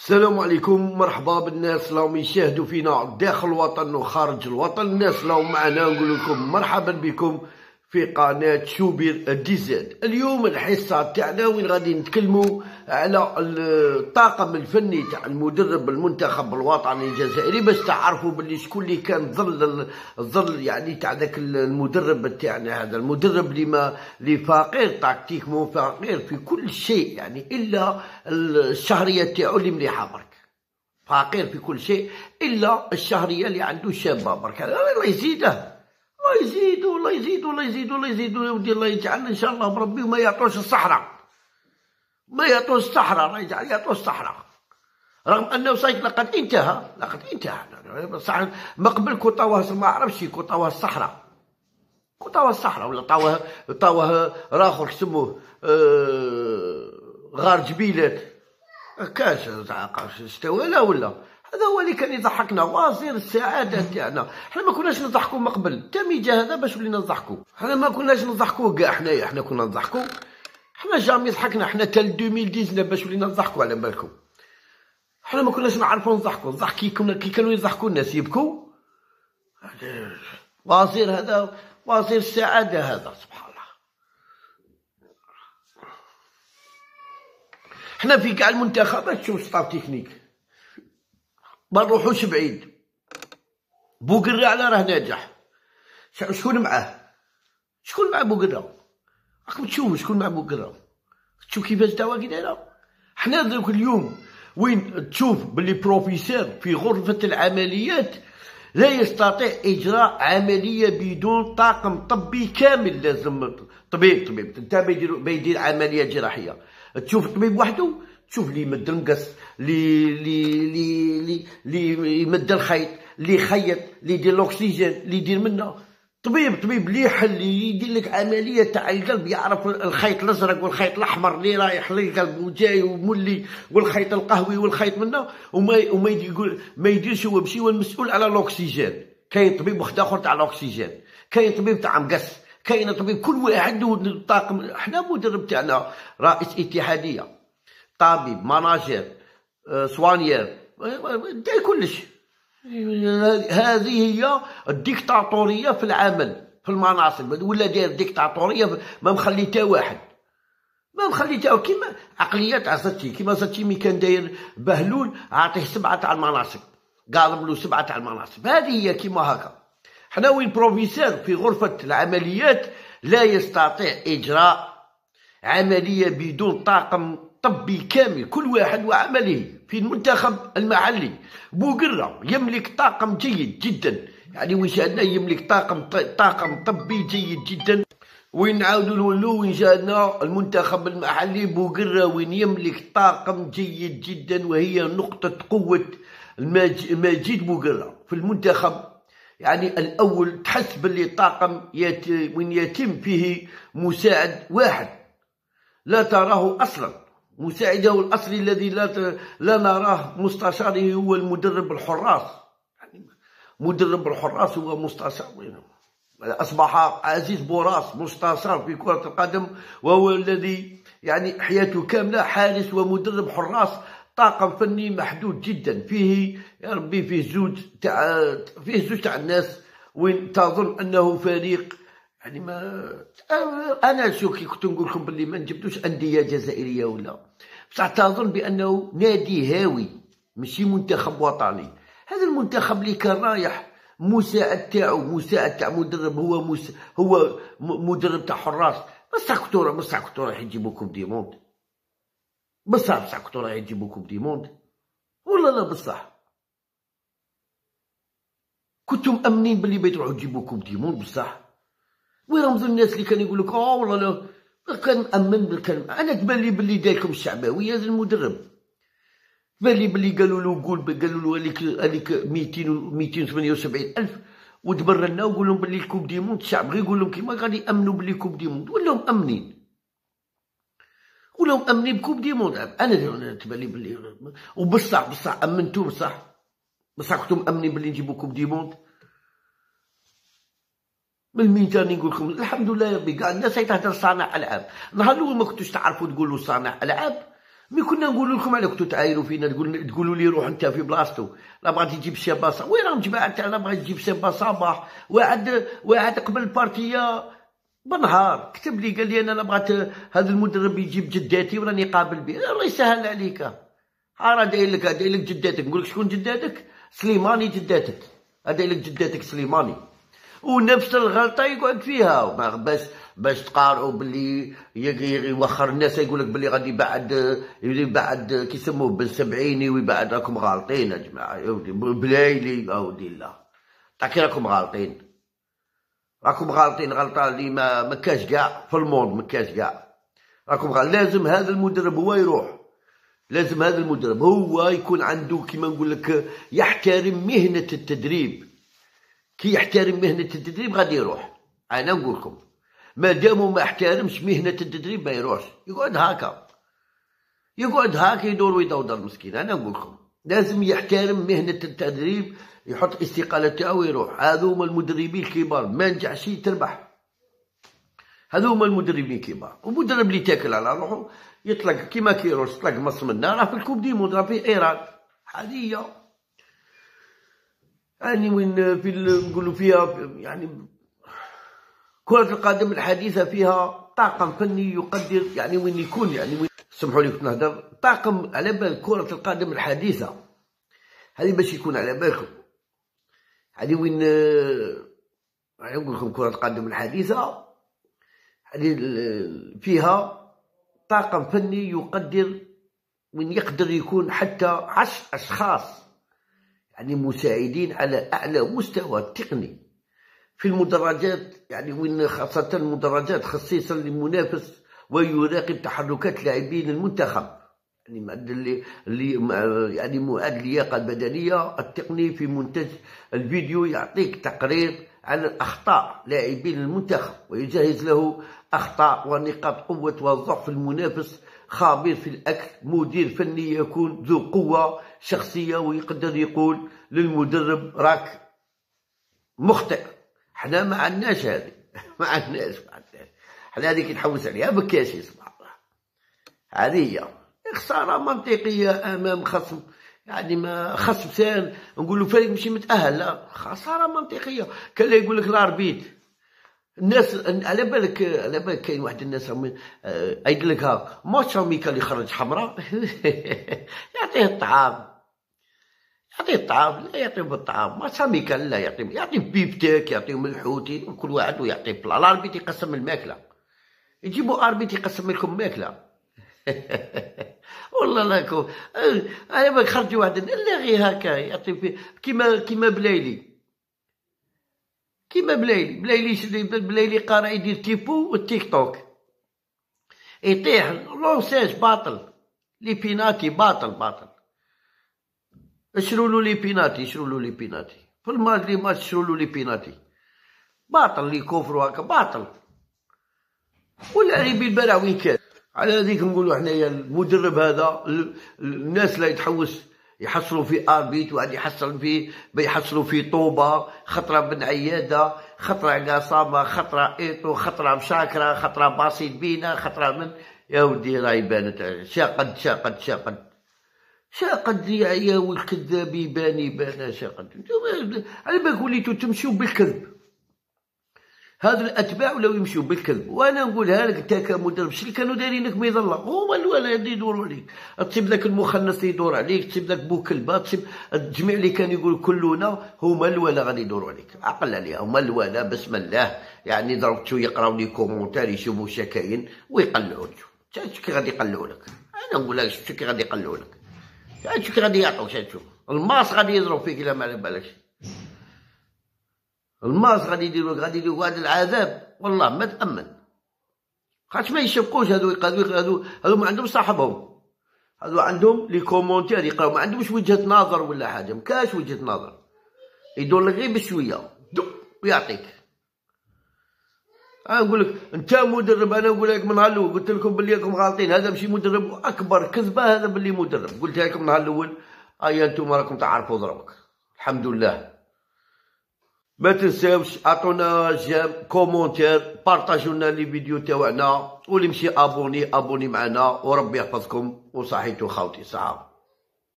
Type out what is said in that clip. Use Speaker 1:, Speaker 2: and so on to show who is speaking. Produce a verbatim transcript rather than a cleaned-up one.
Speaker 1: السلام عليكم، مرحبا بالناس راهم يشاهدوا فينا داخل الوطن وخارج الوطن. الناس راهم معنا نقول لكم مرحبا بكم في قناة شوبير دي زاد. اليوم الحصة تاعنا وين غادي نتكلموا على الطاقم الفني تاع المدرب المنتخب الوطني الجزائري، باش تعرفوا باللي شكون اللي كان ظل الظل يعني تاع ذاك المدرب تاعنا. هذا المدرب اللي ما اللي فقير تكتيك، مو فقير في كل شيء يعني، الا الشهرية تاعو اللي مليحة برك. فقير في كل شيء الا الشهرية اللي عنده شابة برك. الله يزيده، الله يزيدو الله يزيدو الله يزيدو الله يزيدو يا ودي. الله يجعل ان شاء الله بربي وما يعطوش الصحراء، ما يعطوش الصحراء، الله يجعل يعطوش الصحراء. رغم انه صحيح لقد انتهى لقد انتهى صح. ما قبل كون طاوه ما عرفش كون طاوه الصحراء، كون طاوه الصحراء ولا طاوه طاوه راخر سموه آه غار جبيلات كاش استوى لا ولا. هذا هو اللي كان يضحكنا، وزير السعاده تاعنا. حنا ما كناش نضحكوا من قبل، تامي جا هذا باش ولينا نضحكوا. حنا ما كناش نضحكوا كاع، حنايا حنا كنا نضحكوا. حنا جامي ضحكنا حنا تا ألفين وتسعطاش باش ولينا نضحكوا. على بالكم حنا ما كناش نعرفوا نضحكوا. الضحك كي كنا كي كانوا يضحكوا الناس يبكوا. وزير هذا وزير السعاده هذا سبحان الله. حنا في كاع المنتخبات تشوف ستاف تكنيك ما نروحوش بعيد. بوقرة على راه ناجح. شكون معاه؟ شكون مع بوقرة؟ راكم تشوفوا شكون مع بوقرة، تشوف كيفاش داوا كي دايره. حنا درك اليوم وين تشوف باللي بروفيسور في غرفة العمليات لا يستطيع إجراء عملية بدون طاقم طبي كامل. لازم طبيب طبيب انت بيدير عملية جراحية. تشوف الطبيب وحده، تشوف لي يمد المقص، لي لي لي لي يمد الخيط، لي يخيط، لي يدير الاكسجين، لي يدير منه. طبيب طبيب اللي يحل اللي يدير لك عمليه تاع القلب، يعرف الخيط الازرق والخيط الاحمر اللي رايح للقلب وجاي ومولي، والخيط القهوي والخيط منه. وما وما يقول ما يديرش هو ماشي هو المسؤول على الاكسجين. كاين طبيب واحد اخر تاع الاكسجين، كاين طبيب تاع مقص، كاين طبيب كل واحد عنده طاقم. احنا مدرب تاعنا رئيس اتحاديه، طبيب، مناجر، سوانيير، داير كلش. هذه هي الديكتاتوريه في العمل في المناصب، ولا داير ديكتاتوريه ما مخلي تا واحد، ما مخلي تا كيما عقليه تاع ستي. كيما ستي مي كان داير بهلول عاطيه سبعه تاع المناصب، قاضب له سبعه تاع المناصب. هذه هي كيما هكا. حنا وين بروفيسور في غرفه العمليات لا يستطيع اجراء عمليه بدون طاقم طبي كامل، كل واحد وعمله. في المنتخب المحلي بوقرة يملك طاقم جيد جدا، يعني وين جانا يملك طاقم طاقم طبي جيد جدا. وين نعاودوا نولوا وين جانا المنتخب المحلي بوقرة وين يملك طاقم جيد جدا، وهي نقطة قوة مجيد بوقرة في المنتخب. يعني الأول تحس باللي طاقم يت... وين يتم فيه مساعد واحد لا تراه أصلا. مساعده الأصلي الذي لا لا نراه مستشاره هو المدرب الحراس. يعني مدرب الحراس هو مستشار، أصبح عزيز بوراس مستشار في كرة القدم، وهو الذي يعني حياته كاملة حارس ومدرب حراس. طاقم فني محدود جدا، فيه يا ربي فيه زوج تاع فيه زوج تاع الناس. وين تظن أنه فريق يعني ما انا شو كي كنت نقول لكم باللي ما نجبدوش انديه جزائريه ولا، بصح تظن بانه نادي هاوي ماشي منتخب وطني. هذا المنتخب اللي كان رايح مساعد تاعو مساعد تاع مدرب، هو مس... هو مدرب تاع حراس. بصح كنتو بصح كنتو رايح يجيبو كوب دي موند، بصح بصح كنتو رايح يجيبو كوب دي موند ولا لا؟ بصح كنتو مأمنين باللي بيتروحوا تجيبو كوب دي موند. بصح وين رمزوا الناس اللي كانوا يقول لك اه والله لا كان مأمن بالكلمة. انا تبان لي باللي دايركم الشعباوي هذا المدرب، تبان لي باللي قالوا له قول، قالوا له هذيك هذيك مئتين وثمانية وسبعين ألف وتبرر لنا وقول لهم باللي الكوب دي موند الشعب غير يقول لهم كيما غادي يامنوا باللي كوب دي موند، ولاو مأمنين ولاو مأمنين بكوب دي موند. انا تبان لي باللي وبصح بصح امنتو، بصح بصح كنتم مأمنين باللي نجيبوا كوب دي موند. من مين تاني نقول لكم الحمد لله يا ربي. كاع الناس هي تهدر صانع العاب. نهار الاول ما كنتوش تعرفوا تقولوا صانع العاب، مي كنا نقول لكم على كنتو تعايروا فينا، تقول تقولوا لي روح انت في بلاصتو، لا بغيتي تجيب شابه صباح، وين راهم جماعه تاعنا بغيت تجيب شابه صباح، واحد واحد قبل البارتيه بنهار كتب لي قال لي انا لا بغيت هذا المدرب يجيب جداتي وراني قابل به، الله يسهل عليك، ها راه داير لك داير لك جداتك، نقول لك شكون جداتك؟ سليماني جداتك، داير لك جداتك سليماني، ونفس الغلطه يقعد فيها باش باش تقارعوا باللي يوخر الناس، يقول لك باللي غادي يبعد يبعد كيسموه بن سبعيني ويبعد. راكم غالطين يا جماعه، يا ودي بلايلي يا ودي الله تاكي، راكم غالطين راكم غالطين غلطه اللي ما ما كاش كاع في الموند، ما كاش كاع. راكم غالطين. لازم هذا المدرب هو يروح، لازم هذا المدرب هو يكون عنده كيما نقول لك يحترم مهنه التدريب. كي يحترم مهنه التدريب غادي يروح. انا نقول لكم ما دامو ما احترمش مهنه التدريب ما يروحش، يقعد هكا يقعد هكا يدور ويدور المسكين. انا نقول لكم لازم يحترم مهنه التدريب، يحط استقاله تاعو ويروح. هذو هما المدربين الكبار، ما نجحش تربح. هذو هما المدربين الكبار. ومدرب اللي تاكل على روحو يطلق كيما كيروش، طلق مص منا، راه في الكوب دي موند، راه في ايران. هذه هي يعني وين في نقولوا فيها يعني كرة القدم الحديثة فيها طاقم فني يقدر، يعني وين يكون يعني وين سمحوا لي كنت نهضر طاقم على بال كرة القدم الحديثة هذه باش يكون على بالكم. هذه وين يعني نقول لكم كرة القدم الحديثة هذه فيها طاقم فني يقدر، وين يقدر يكون حتى عشر أشخاص يعني مساعدين على أعلى مستوى تقني في المدرجات، يعني وين خاصة المدرجات خصيصا للمنافس ويراقب تحركات لاعبين المنتخب، يعني اللي اللي يعني مؤهل اللياقة البدنية التقني في مونتاج الفيديو يعطيك تقرير على الأخطاء لاعبين المنتخب ويجهز له أخطاء ونقاط قوة وضعف المنافس. خبير في الأكل، مدير فني يكون ذو قوة شخصية ويقدر يقول للمدرب راك مخطئ. حنا ما عندناش هذه، ما عندناش ما عندناش حنا هذيك نحوس عليها بكاشي سبحان الله. هذه هي خسارة منطقية أمام خصم، يعني ما خصم سان نقولوا فريق ماشي متأهل، لا خسارة منطقية. كان يقول لك الاربيت الناس على بالك على بالك كاين واحد الناس يقول لك ها ماتش ميكال يخرج حمراء يعطيه الطعام يعطيه الطعام لا يعطيه بالطعام، ماتش ميكال لا يعطيه يعطيه بيبتاك يعطيه ملحوتين وكل واحد ويعطيه بلا. الاربيت يقسم الماكلة، يجيبوا اربيت يقسم لكم ماكلة والله لاكو على بالك خرجوا واحد لا غير هكا يعطي فيه كيما كيما بلايلي كيما بلايلي بلايلي بلايلي قارع يدير تيبو والتيك توك يطيح لونساج باطل لي بيناتي باطل باطل. اشرولو لي بيناتي اشرولو لي بيناتي في الماضي ماتش اشرولو لي بيناتي باطل لي كوفرو هكا باطل. واللاعبين البارح وين كان؟ على هذيك نقولوا حنايا المدرب هذا الناس لا يتحوس يحصلوا في اربيت وعاد يحصل في بيحصلوا في طوبه، خطره بن عياده، خطره قصامه، خطره ايطو، خطره مشاكره، خطره باسيط بينا، خطره من يا ودي راهي بانت شاقد شاقد شاقد شاقد يا والكذاب يبان يبان شاقد. على بالك وليتو تمشيو بالكذب، هذو الاتباع ولاو يمشيو بالكذب. وانا نقولها لك انت كمدرب شنو كانوا دايرينك ميظله هما الولاد اللي يدوروا عليك، تصيب لك المخنث اللي يدور عليك، تصيب لك بو كلبه، تصيب الجميع اللي كان يقول كلنا هما الولا غادي يدوروا عليك. عقل عليها هما الولا بسم الله، يعني ضربتو يقراو لي كومونتير يشوفوا شكاين ويقلعوا لك. شو كي غادي يقلعوا لك؟ انا نقول لك شو كي غادي يقلعوا لك، شو كي غادي يعطوك، شوف الماس غادي يضرب فيك الا ما على بالكش. الماس غادي يديروا غادي يديروا هذا العذاب والله ما تامن، خاطش ما يشبقوش هذو هذو هذو ما عندهم صاحبهم، هذو عندهم لي كومونتير يقراو، ما عندهمش وجهه نظر ولا حاجه، ما كاش وجهه نظر، يدور لك غير بشويه ويعطيك. انا نقول لك انت مدرب، انا نقول لك من نهار الاول قلت لكم بلي راكم غالطين، هذا ماشي مدرب، اكبر كذبه هذا بلي مدرب. قلتها لكم من نهار الاول، ايا انتم راكم تعرفوا ضربك الحمد لله. ما تنساوش عطونا جيم كومونتير، بارطاجوا لنا لي فيديو تاوعنا، واللي مشي ابوني ابوني معنا، وربي يحفظكم وصحيتو خاوتي. صحاب.